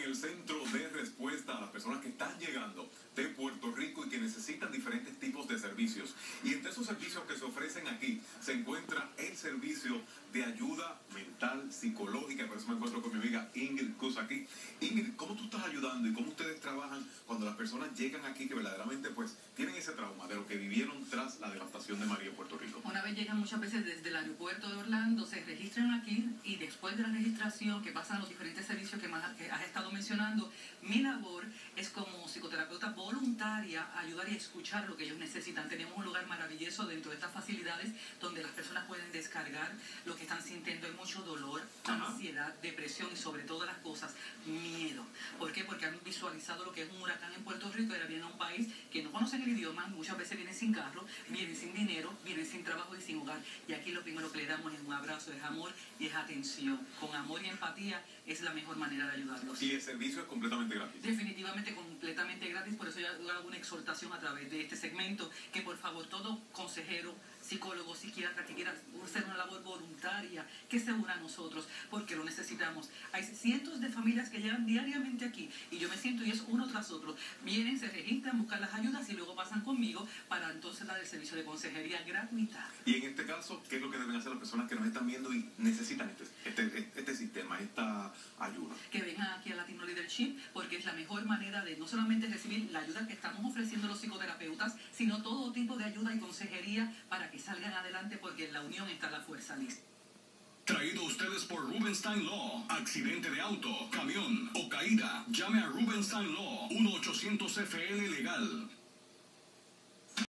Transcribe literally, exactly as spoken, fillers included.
el centro de respuesta a las personas que están llegando de Puerto Rico y que necesitan diferentes tipos de servicios. Y entre esos servicios que se ofrecen aquí se encuentra el servicio de ayuda mental, psicológica. Por eso me encuentro con mi amiga Ingrid Cruz aquí. Ingrid, ¿cómo tú estás ayudando y cómo ustedes trabajan cuando las personas llegan aquí que verdaderamente pues tienen ese trauma de lo que vivieron tras la devastación de María en Puerto Rico? Una vez llegan muchas veces desde el aeropuerto de Orlando, se registran aquí y después de la registración que pasan los diferentes servicios que, más, que has estado mencionando, mi labor es como psicoterapeuta voluntaria ayudar y escuchar lo que ellos necesitan. Tenemos un lugar maravilloso dentro de estas facilidades donde las personas pueden descargar lo que están sintiendo. Hay mucho dolor, ansiedad, depresión y sobre todas las cosas, miedo. ¿Por qué? Porque han visualizado lo que es un huracán en Puerto Rico. Ahora vienen a un país que no conocen el idioma, muchas veces vienen sin carro, vienen sin dinero, vienen sin trabajo y sin hogar. Y aquí lo primero que le damos es un abrazo, es amor y es atención. Con amor y empatía es la mejor manera de ayudarlos. Y el servicio es completamente gratis. Definitivamente completamente gratis, por eso yo hago una exhortación a través de este segmento, que por favor todo consejero, psicólogo, psiquiatra que quiera hacer una labor voluntaria, que se una a nosotros, porque lo necesitamos. Hay cientos de familias que llegan diariamente aquí y yo me siento y es uno tras otro. Vienen, se registran, buscan las ayudas y luego pasan conmigo para entonces dar el servicio de consejería gratuita. Y en este caso, ¿qué es lo que deben hacer las personas que nos están viendo y necesitan este, este, este sistema, esta ayuda? Que vengan aquí a Latino Leadership, porque es la mejor manera de no solamente recibir la ayuda que estamos ofreciendo los psicoterapeutas, sino todo tipo de ayuda y consejería para que salgan adelante, porque en la unión está la fuerza. Listo. Traído a ustedes por Rubenstein Law. Accidente de auto, camión o caída. Llame a Rubenstein Law. uno ochocientos F L Legal.